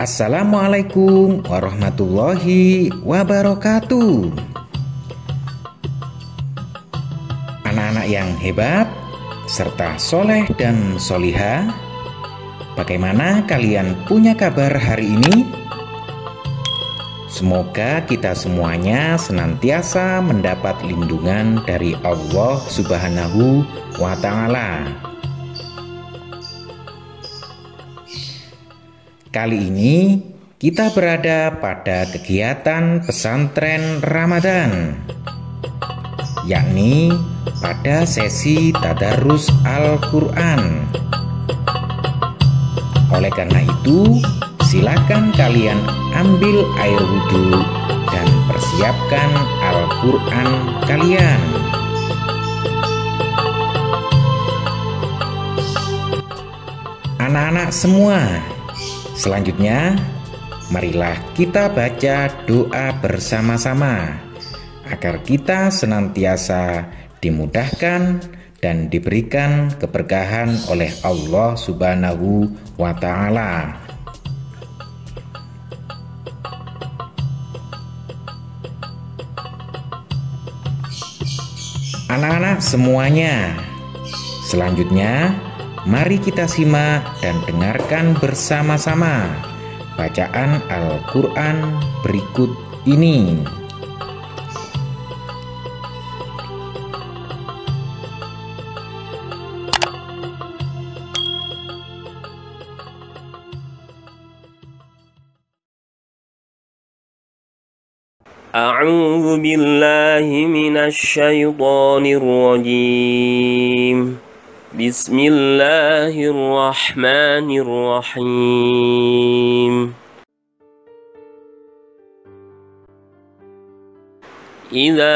Assalamualaikum warahmatullahi wabarakatuh. Anak-anak yang hebat serta soleh dan solihah, bagaimana kalian punya kabar hari ini? Semoga kita semuanya senantiasa mendapat lindungan dari Allah Subhanahu wa Ta'ala. Kali ini kita berada pada kegiatan pesantren Ramadan, yakni pada sesi tadarus Al-Quran. Oleh karena itu, silakan kalian ambil air wudhu dan persiapkan Al-Quran kalian. Anak-anak semua, selanjutnya, marilah kita baca doa bersama-sama agar kita senantiasa dimudahkan dan diberikan keberkahan oleh Allah Subhanahu wa Ta'ala. Anak-anak semuanya, selanjutnya mari kita simak dan dengarkan bersama-sama bacaan Al-Quran berikut ini. A'udzu billahi minasy syaithanir rajim. Bismillahirrahmanirrahim. Idza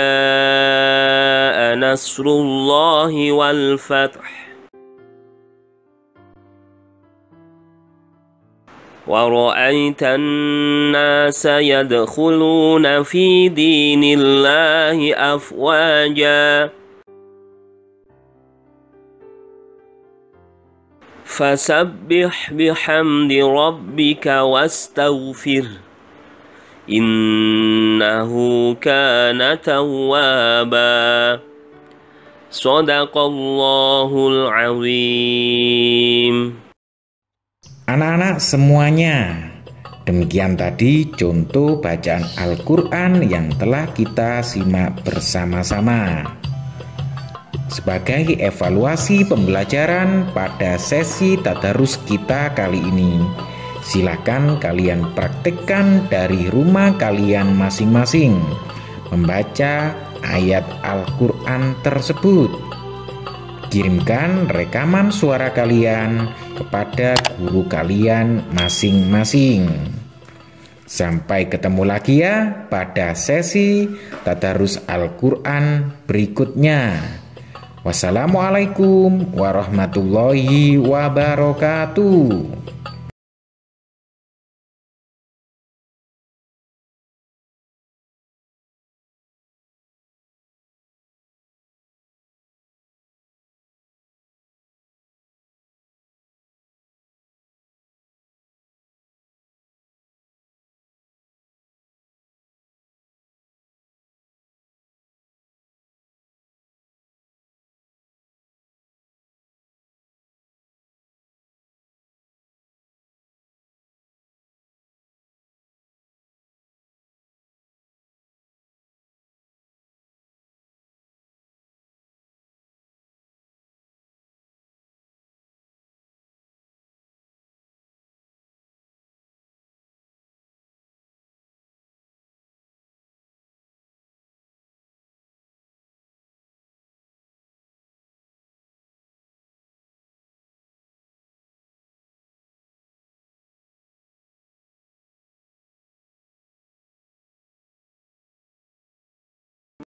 jaa nasrullahi wal fath wa ra'aitan nasa yadkhuluna fi dinillahi afwaja fasabbih bihamdi rabbika wastaghfir innahu kana tawwaba. Shadaqallahul azim. Anak-anak semuanya, demikian tadi contoh bacaan Al-Quran yang telah kita simak bersama-sama. Sebagai evaluasi pembelajaran pada sesi tadarus kita kali ini, silakan kalian praktekkan dari rumah kalian masing-masing membaca ayat Al-Quran tersebut. Kirimkan rekaman suara kalian kepada guru kalian masing-masing. Sampai ketemu lagi ya pada sesi tadarus Al-Quran berikutnya. Wassalamualaikum warahmatullahi wabarakatuh.